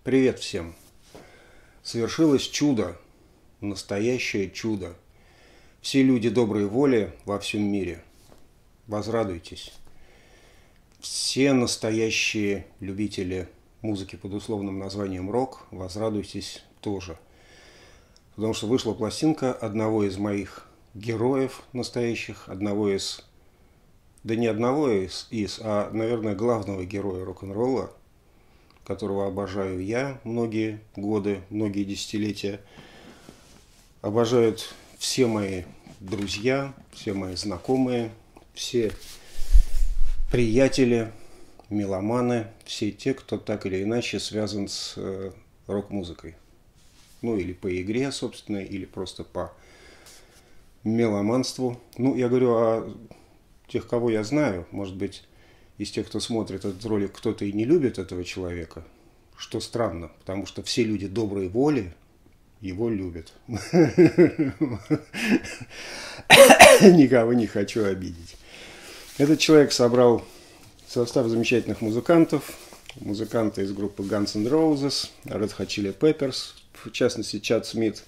Привет всем! Совершилось чудо, настоящее чудо. Все люди доброй воли во всем мире, возрадуйтесь. Все настоящие любители музыки под условным названием рок, возрадуйтесь тоже. Потому что вышла пластинка одного из моих героев настоящих, а, наверное, главного героя рок-н-ролла, которого обожаю я многие годы, многие десятилетия. Обожают все мои друзья, все мои знакомые, все приятели, меломаны, все те, кто так или иначе связан с рок-музыкой. Ну, или по игре, собственно, или просто по меломанству. Ну, я говорю о тех, кого я знаю. Может быть, из тех, кто смотрит этот ролик, кто-то и не любит этого человека, что странно, потому что все люди доброй воли его любят. Никого не хочу обидеть. Этот человек собрал состав замечательных музыкантов. Музыканты из группы Guns N' Roses, Red Hot Chili Peppers, в частности, Чад Смит,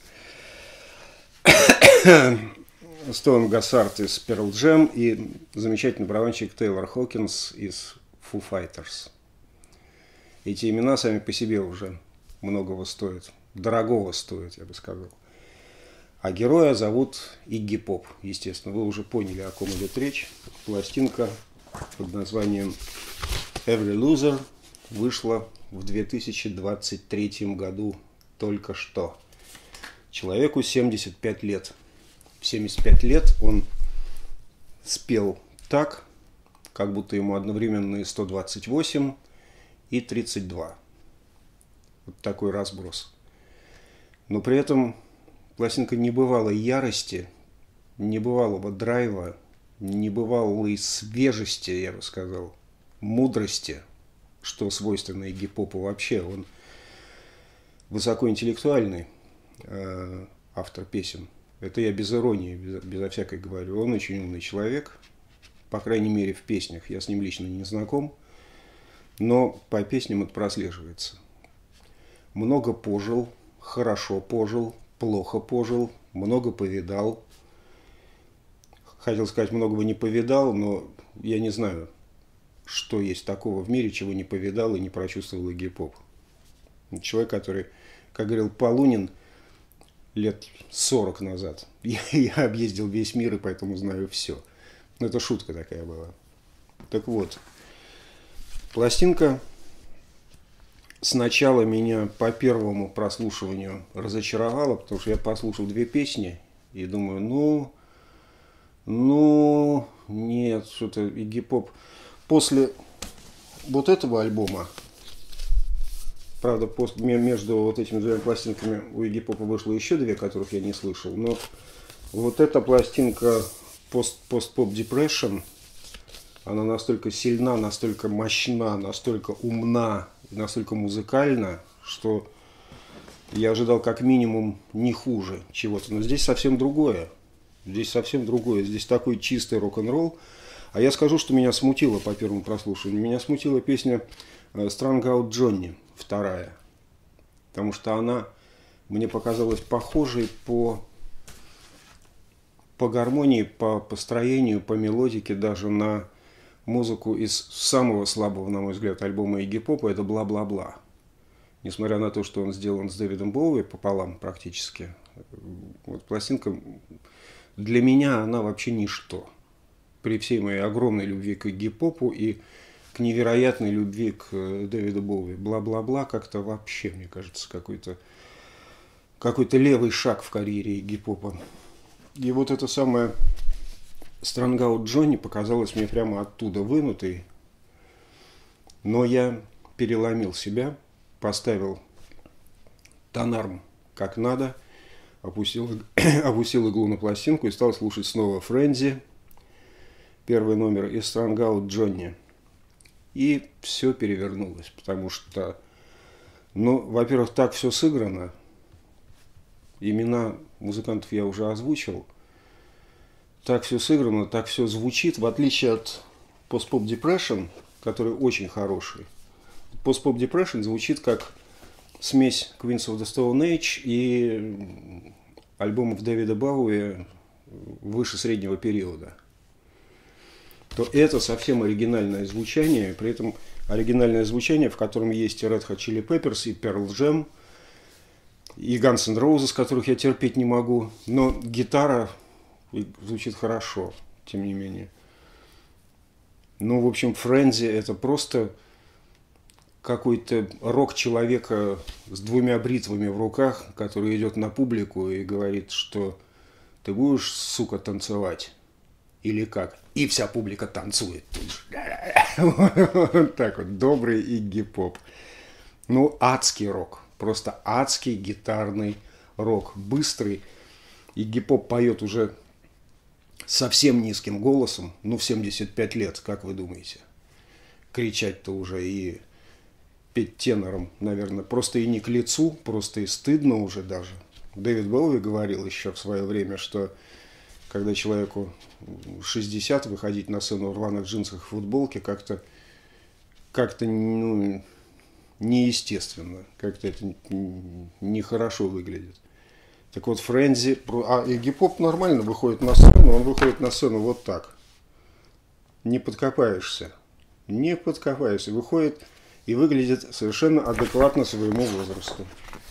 Стоун Госсард из Pearl Jam и замечательный барабанщик Тейлор Хокинс из Foo Fighters. Эти имена сами по себе уже многого стоят, дорогого стоят, я бы сказал. А героя зовут Игги Поп, естественно. Вы уже поняли, о ком идет речь. Пластинка под названием Every Loser вышла в 2023 году только что. Человеку 75 лет. В 75 лет он спел так, как будто ему одновременно и 128, и 32. Вот такой разброс. Но при этом пластинка небывалой ярости, небывалого драйва, небывалой свежести, я бы сказал, мудрости, что свойственно Игги Попу вообще. Он высокоинтеллектуальный автор песен. Это я без иронии, безо всякой говорю. Он очень умный человек, по крайней мере в песнях. Я с ним лично не знаком, но по песням это прослеживается. Много пожил, хорошо пожил, плохо пожил, много повидал. Хотел сказать, много бы не повидал, но я не знаю, что есть такого в мире, чего не повидал и не прочувствовал Игги Поп. Человек, который, как говорил Полунин, лет 40 назад. Я объездил весь мир и поэтому знаю все. Но это шутка такая была. Так вот, пластинка сначала меня по первому прослушиванию разочаровала, потому что я послушал две песни и думаю, нет, что-то Игги Поп. После вот этого альбома, правда, между вот этими двумя пластинками у Игги Попа вышло еще две, которых я не слышал. Но вот эта пластинка Post-Pop Depression, она настолько сильна, настолько мощна, настолько умна, настолько музыкальна, что я ожидал как минимум не хуже чего-то. Но здесь совсем другое. Здесь совсем другое. Здесь такой чистый рок-н-ролл. А я скажу, что меня смутило по первому прослушиванию. Меня смутила песня Strung Out Johnny, вторая. Потому что она мне показалась похожей по гармонии, по построению, по мелодике даже на музыку из самого слабого, на мой взгляд, альбома Игги Попа. Это «Бла-бла-бла». Несмотря на то, что он сделан с Дэвидом Боуи пополам практически. Вот пластинка для меня, она вообще ничто. При всей моей огромной любви к Игги Попу и к невероятной любви к Дэвиду Боуи. «Бла-бла-бла» как-то вообще, мне кажется, какой-то левый шаг в карьере Игги Попа. И вот это самое «Strung Out Johnny» показалось мне прямо оттуда вынутой. Но я переломил себя, поставил тонарм как надо, опустил иглу на пластинку и стал слушать снова «Френзи», первый номер, и «Strung Out Johnny». И все перевернулось, потому что, во-первых, так все сыграно. Имена музыкантов я уже озвучил. Так все сыграно, так все звучит, в отличие от Post-Pop Depression, который очень хороший. Post-Pop Depression звучит как смесь Queens of the Stone Age и альбомов Дэвида Бауи выше среднего периода, то это совсем оригинальное звучание, при этом оригинальное звучание, в котором есть и Red Hot Chili Peppers, и Pearl Jam, и Guns N' Roses, которых я терпеть не могу, но гитара звучит хорошо, тем не менее. Ну, в общем, Френзи – это просто какой-то рок человека с двумя бритвами в руках, который идет на публику и говорит, что ты будешь, сука, танцевать или как? И вся публика танцует. Вот так вот, добрый игги-поп. Ну, адский рок, просто адский гитарный рок, быстрый. Игги-поп поет уже совсем низким голосом, ну, в 75 лет, как вы думаете? Кричать-то уже и петь тенором, наверное, просто и не к лицу, просто и стыдно уже даже. Дэвид Боуи говорил еще в свое время, что когда человеку 60, выходить на сцену в рваных джинсах и футболке как-то ну, неестественно, как-то это нехорошо выглядит. Так вот, Френзи, а игги-поп нормально выходит на сцену, он выходит на сцену вот так. Не подкопаешься. Не подкопаешься. Выходит и выглядит совершенно адекватно своему возрасту.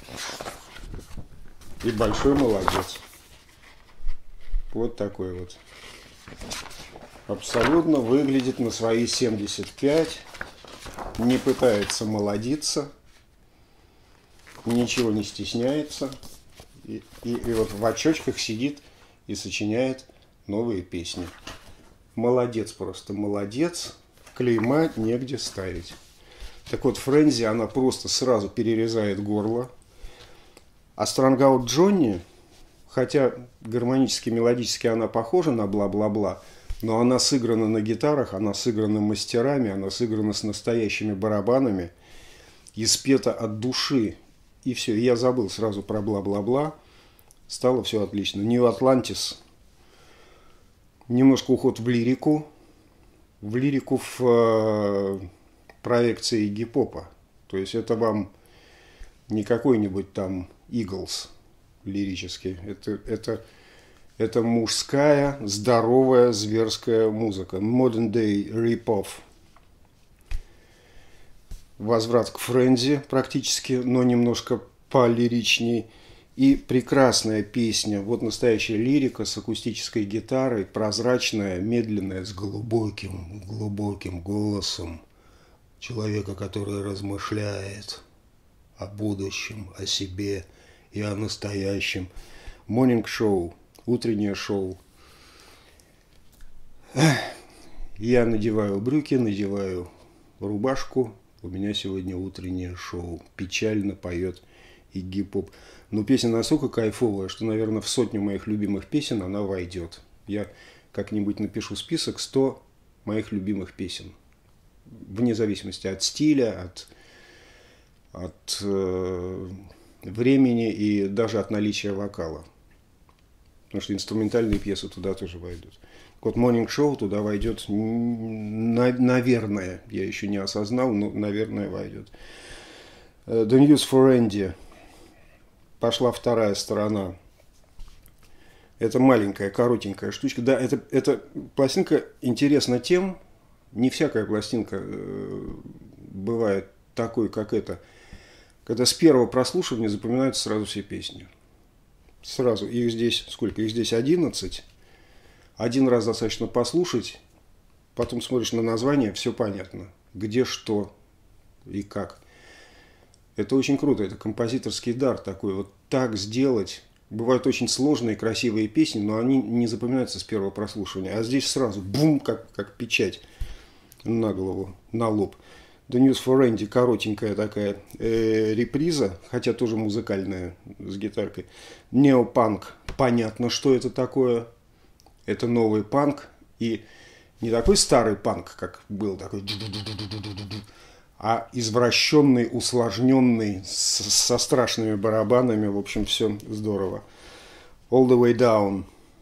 И большой молодец. Вот такой вот. Абсолютно выглядит на свои 75. Не пытается молодиться. Ничего не стесняется. И вот в очочках сидит и сочиняет новые песни. Молодец просто, молодец. Клейма негде ставить. Так вот, Френзи, она просто сразу перерезает горло. А Strung Out Johnny, хотя гармонически, мелодически она похожа на бла-бла-бла, но она сыграна на гитарах, она сыграна мастерами, она сыграна с настоящими барабанами и спета от души. И все, я забыл сразу про бла-бла-бла. Стало все отлично. New Atlantis. Немножко уход в лирику. В проекции гип-попа. То есть это вам не какой-нибудь там Eagles лирический. Это мужская, здоровая, зверская музыка. Modern Day Rip-Off. Возврат к Френзи практически, но немножко полиричней. И прекрасная песня, вот настоящая лирика с акустической гитарой, прозрачная, медленная, с глубоким голосом человека, который размышляет о будущем, о себе и о настоящем. Morning Show, утреннее шоу. Я надеваю брюки, надеваю рубашку. У меня сегодня утреннее шоу. Печально поет игги-поп. Но песня настолько кайфовая, что, наверное, в 100 моих любимых песен она войдет. Я как-нибудь напишу список 100 моих любимых песен. Вне зависимости от стиля, от времени и даже от наличия вокала. Потому что инструментальные пьесы туда тоже войдут. Вот Morning Show туда войдет, наверное, я еще не осознал, но, наверное, войдет. The News for Andy. Пошла вторая сторона. Это маленькая, коротенькая штучка. Да, эта пластинка интересна тем, не всякая пластинка бывает такой, как эта, когда с первого прослушивания запоминаются сразу все песни. Сразу. Их здесь сколько? Их здесь 11. Один раз достаточно послушать, потом смотришь на название, все понятно. Где, что и как. Это очень круто, это композиторский дар такой. Вот так сделать. Бывают очень сложные, красивые песни, но они не запоминаются с первого прослушивания. А здесь сразу бум, как печать на голову, на лоб. The News for Andy, коротенькая такая реприза, хотя тоже музыкальная, с гитаркой. Неопанк, понятно, что это такое. Это новый панк. И не такой старый панк, как был такой, а извращенный, усложненный, со страшными барабанами. В общем, все здорово. All the way down.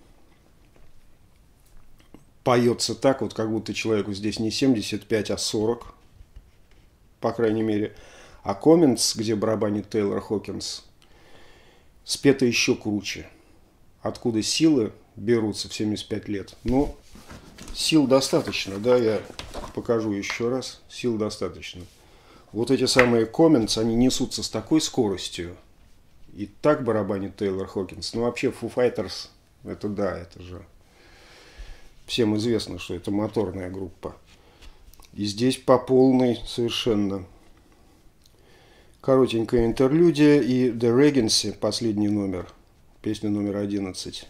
Поется так, вот как будто человеку здесь не 75, а 40. По крайней мере. А Comments, где барабанит Тейлор Хокинс, спето еще круче. Откуда силы берутся в 75 лет? Ну, сил достаточно, да, я покажу еще раз. Сил достаточно. Вот эти самые Comments, они несутся с такой скоростью. И так барабанит Тейлор Хокинс. Ну, вообще, Foo Fighters, это да, это же всем известно, что это моторная группа. И здесь по полной совершенно. Коротенькая интерлюдия и The Regency, последний номер, песня номер 11.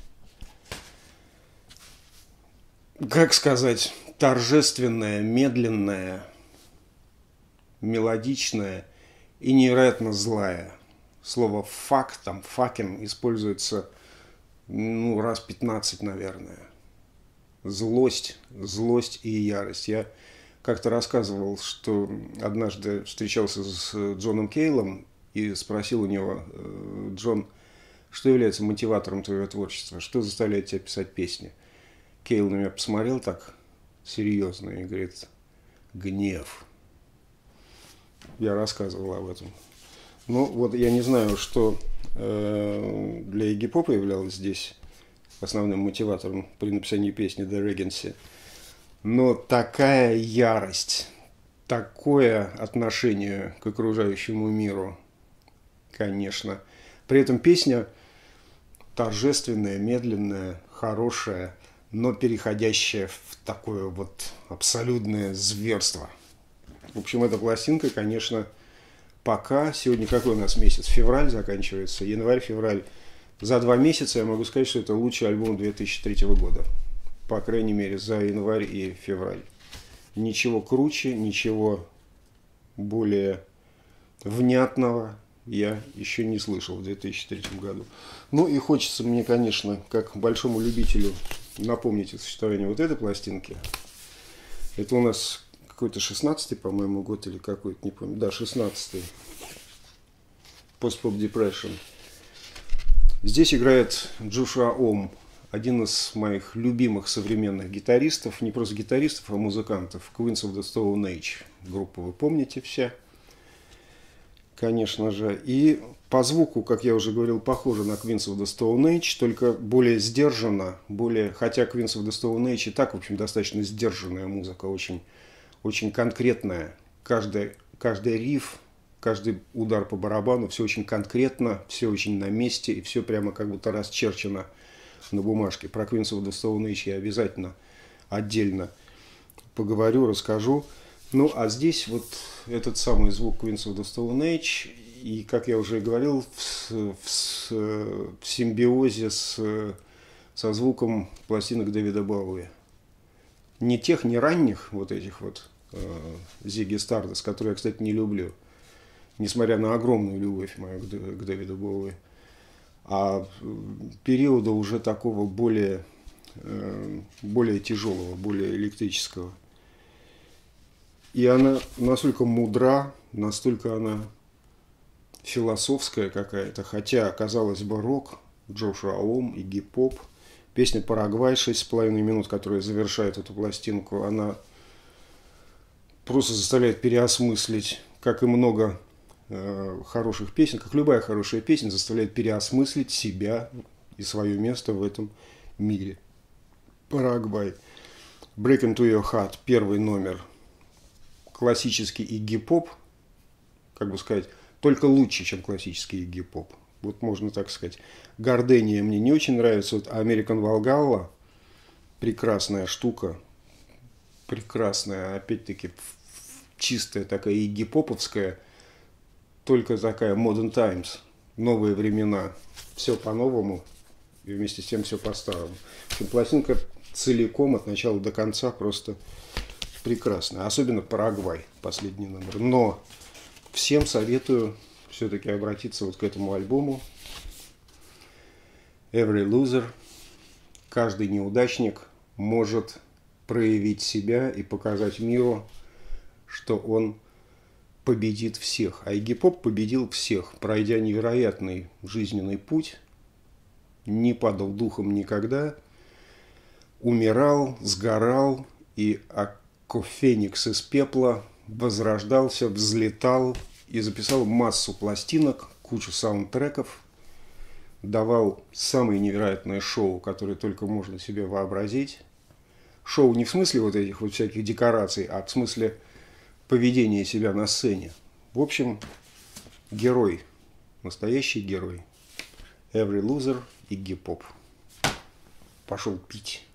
Как сказать, торжественная, медленная, мелодичная и невероятно злая. Слово «фак», там «факин» используется раз 15, наверное. Злость и ярость. Я как-то рассказывал, что однажды встречался с Джоном Кейлом и спросил у него: Джон, что является мотиватором твоего творчества? Что заставляет тебя писать песни? Кейл на меня посмотрел так серьезно и говорит: гнев. Я рассказывал об этом. Ну, вот я не знаю, что для Игги Попа являлось здесь основным мотиватором при написании песни «The Regency». Но такая ярость, такое отношение к окружающему миру, конечно. При этом песня торжественная, медленная, хорошая, но переходящая в такое вот абсолютное зверство. В общем, эта пластинка, конечно, пока, сегодня какой у нас месяц? Февраль заканчивается, январь-февраль. За 2 месяца я могу сказать, что это лучший альбом 2003 года. По крайней мере, за январь и февраль. Ничего круче, ничего более внятного я еще не слышал в 2003 году. Ну и хочется мне, конечно, как большому любителю, напомнить о существовании вот этой пластинки. Это у нас какой-то 16-й, по-моему, год или какой-то, не помню. Да, 16-й. Post-Pop Depression. Здесь играет Джошуа Ом, один из моих любимых современных гитаристов. Не просто гитаристов, а музыкантов. Queens of the Stone Age. Группу вы помните все, конечно же. И по звуку, как я уже говорил, похоже на Queens of the Stone Age, только более сдержанно. Хотя Queens of the Stone Age и так, в общем, достаточно сдержанная музыка, очень, очень конкретная. Каждый риф, каждый удар по барабану, все очень конкретно, все очень на месте, и все прямо как будто расчерчено на бумажке. Про Queens of the Stone Age я обязательно отдельно поговорю, расскажу. Ну, а здесь вот этот самый звук Queens of the Stone Age, и, как я уже говорил, в симбиозе со звуком пластинок Дэвида Боуи. Не тех, не ранних вот этих вот Зигги Стардаст, которые я, кстати, не люблю, несмотря на огромную любовь мою к Дэвиду Боуи, а периода уже такого более тяжелого, более электрического. И она настолько мудра, настолько она философская какая-то, хотя, казалось бы, рок, Джошуа Ом, Игги Поп, песня «Парагвай» 6,5 минут, которая завершает эту пластинку, она просто заставляет переосмыслить, как и много хороших песен, как любая хорошая песня, заставляет переосмыслить себя и свое место в этом мире. Парагвай. Break into your heart, первый номер. Классический Игги Поп, как бы сказать, только лучше, чем классический Игги Поп. Вот можно так сказать. Гардения мне не очень нравится. Вот American Valhalla прекрасная штука. Прекрасная, опять-таки, чистая такая Игги Поповская. Только такая Modern Times, новые времена, все по-новому и вместе с тем все по-старому. Пластинка целиком от начала до конца просто прекрасная, особенно Парагвай, последний номер. Но всем советую все-таки обратиться вот к этому альбому. Every Loser, каждый неудачник может проявить себя и показать миру, что он победит всех. А Игги Поп победил всех, пройдя невероятный жизненный путь, не падал духом никогда, умирал, сгорал и, как феникс из пепла, возрождался, взлетал и записал массу пластинок, кучу саундтреков, давал самые невероятные шоу, которые только можно себе вообразить. Шоу не в смысле вот этих вот всяких декораций, а в смысле поведения себя на сцене. В общем, герой, настоящий герой. Every Loser, Iggy Pop. Пошел пить.